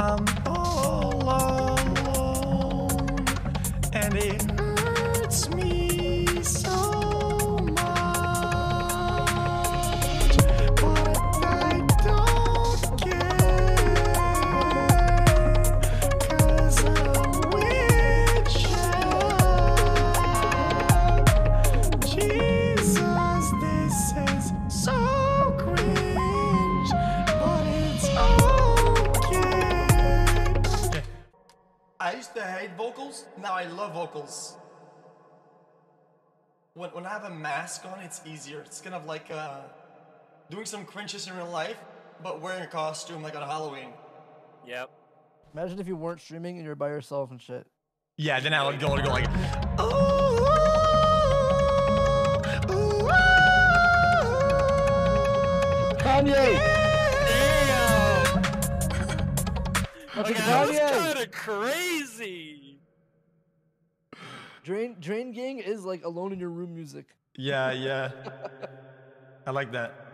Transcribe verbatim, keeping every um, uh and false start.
I'm all alone, and it hurts me so much, but I don't care, 'cause I'm with you. Jesus, this is so cringe, but it's okay. I used to hate vocals, now I love vocals. When, when I have a mask on, it's easier. It's kind of like uh, doing some cringes in real life, but wearing a costume like on Halloween. Yep. Imagine if you weren't streaming and you're by yourself and shit. Yeah, then I would go and go like, ooh, ooh, ooh, Kanye! Damn! That's Okay, a that was Kanye! kind of crazy. Drain, Drain Gang is like alone in your room music. yeah, yeah. I like that.